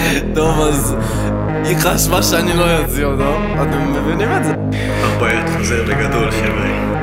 טוב, אז היא חשבה שאני לא יוציא אותו, אתם מבינים את זה? הבית חוזר בגדול, חבר'ה.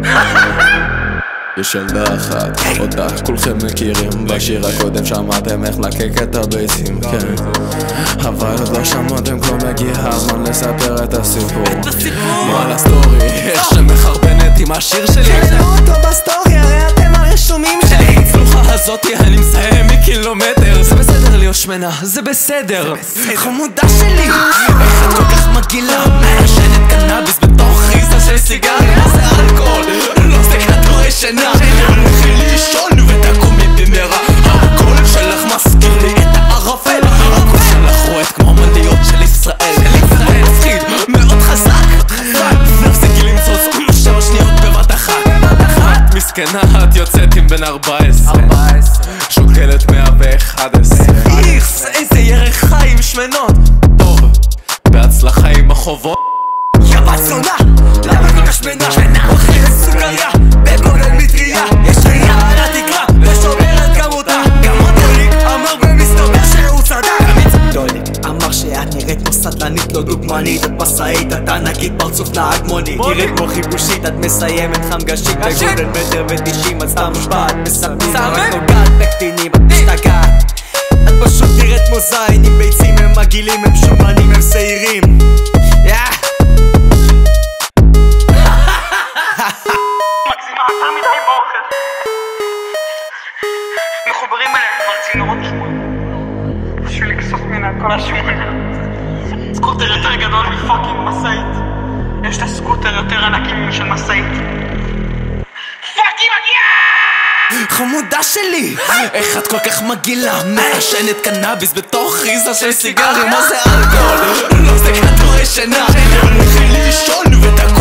יש ילדה אחת, אותה כולכם מכירים. בשיר הקודם שמעתם איך לקק את הביצים, כן, אבל עוד לא שמעתם כלום. הגיע הזמן לספר את הסיפור. מה על הסטורי, איך שמחרבנת עם השיר שלי. תראו אותו בסטורי, הרי אתם הרשומים שלי. הצלוחה הזאתי אני מסיים מקילומטר. זה בסדר להיות שמנה, זה בסדר. חמודה שלי, איך את כל כך מגעילה, מעשנת קנאביס בתוך חיזה של סיגריה. מה זה אלכוהול? לא זה כדורי שינה. לכי לישון ותקומי במהרה. הקול שלך מזכיר לי את הערפל. הקול שלך רועד כמו מנדיות של ישראל. מפחיד, מאוד חזק. נפסיקי למצוץ 7 שניות בבת אחת. מסכנה, את יוצאת עם בן 14, שוקלת 111. איכס, איזה ירח חיים שמנות. טוב, בהצלחה עם החובות. יא בת זונה, למה כל כך שמנה? אוכלת סוכריה, בגודל מטריה. יש ראייה על התקרה, ושומרת גם אותה. גם דוליק אמר ומסתבר שהוא צדק. דוליק אמר שאת נראית כמו סטלנית לא דוגמנית. את מסעית, את ענקית, פרצוף נהג מונית. נראית כמו חיבושית, את מסיימת חמגשית. בגודל 1.90 את סתם מושפעת בסמים. רק נוגעת בקטינים, את משתגעת. את פשוט נראית כמו זין עם ביצים. הם מגעילים, הם שומנים, הם שעירים. מגזימה, אתה מדי באוכל. מחוברים אליהם כבר צינורות שמונה בשביל לקסוף ממנה כל השמונה. סקוטר יותר גדול מפאקינג מסעית. יש את הסקוטר יותר ענקים של מסעית. פאקינג מגיע! חמודה שלי, איך את כל כך מגעילה, מעשנת קנאביס בתוך חיזה של סיגריה. מה זה אלכוהול? לא זה כדורי שינה. לכי לישון ותקומי